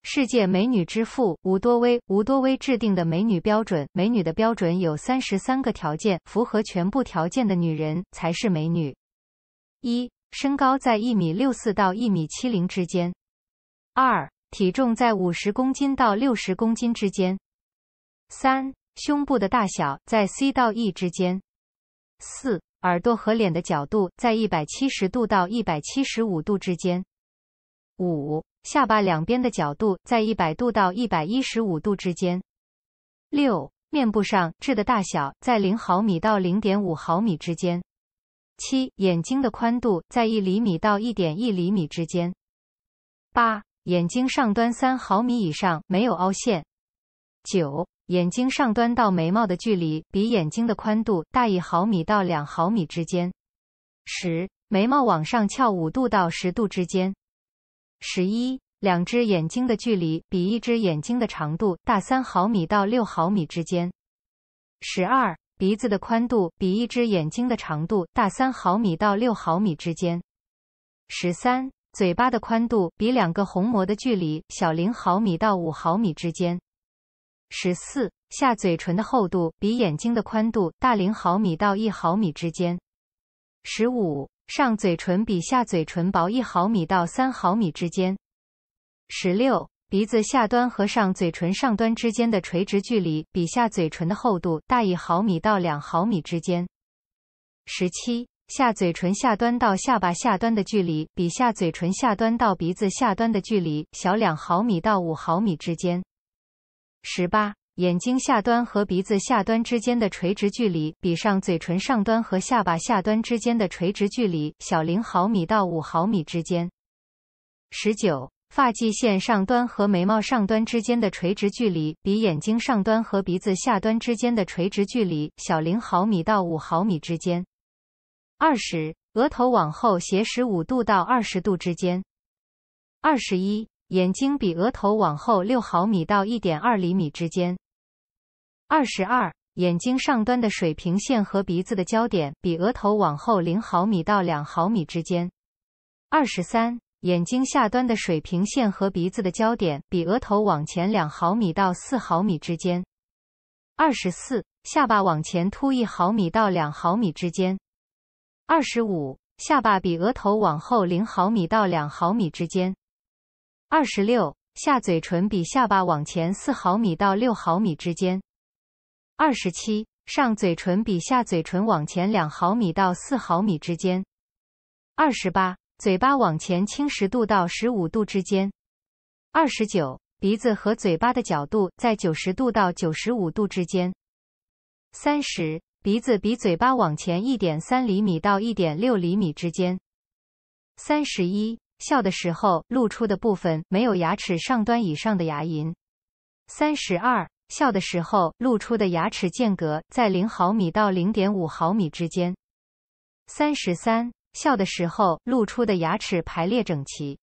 世界美女之父吴多威制定的美女标准。美女的标准有33个条件，符合全部条件的女人才是美女。1. 身高在1.64米到1.70米之间。2. 体重在50公斤到60公斤之间。3. 胸部的大小在 C 到 E 之间。4. 耳朵和脸的角度在170度到175度之间。5. 下巴两边的角度在100度到115度之间。6. 面部上痣的大小在0毫米到0.5毫米之间。7. 眼睛的宽度在1厘米到1.1厘米之间。8. 眼睛上端3毫米以上，没有凹陷。9. 眼睛上端到眉毛的距离比眼睛的宽度大1毫米到2毫米之间。10. 眉毛往上翘5度到10度之间。11. 两只眼睛的距离比一只眼睛的长度大3毫米到6毫米之间。12. 鼻子的宽度比一只眼睛的长度大3毫米到6毫米之间。13. 嘴巴的宽度比两个虹膜的距离小0毫米到5毫米之间。14. 下嘴唇的厚度比眼睛的宽度大0毫米到1毫米之间。15. 上嘴唇比下嘴唇薄1毫米到3毫米之间。16. 鼻子下端和上嘴唇上端之间的垂直距离比下嘴唇的厚度大1毫米到2毫米之间。17. 下嘴唇下端到下巴下端的距离比下嘴唇下端到鼻子下端的距离小2毫米到5毫米之间。18. 眼睛下端和鼻子下端之间的垂直距离比上嘴唇上端和下巴下端之间的垂直距离小0毫米到5毫米之间。19. 发际线上端和眉毛上端之间的垂直距离比眼睛上端和鼻子下端之间的垂直距离小0毫米到5毫米之间。20. 额头往后斜15度到20度之间。21. 眼睛比额头往后6毫米到 1.2厘米之间。22. 眼睛上端的水平线和鼻子的交点比额头往后0毫米到2毫米之间。23. 眼睛下端的水平线和鼻子的交点比额头往前2毫米到4毫米之间。24. 下巴往前凸1毫米到2毫米之间。25. 下巴比额头往后0毫米到2毫米之间。26. 下嘴唇比下巴往前4毫米到6毫米之间。27. 上嘴唇比下嘴唇往前2毫米到4毫米之间。28. 嘴巴往前倾10度到15度之间。29. 鼻子和嘴巴的角度在90度到95度之间。30. 鼻子比嘴巴往前 1.3厘米到 1.6厘米之间。31. 笑的时候露出的部分没有牙齿上端以上的牙龈。32. 笑的时候露出的牙齿间隔在0毫米到 0.5毫米之间。33. 笑的时候露出的牙齿排列整齐。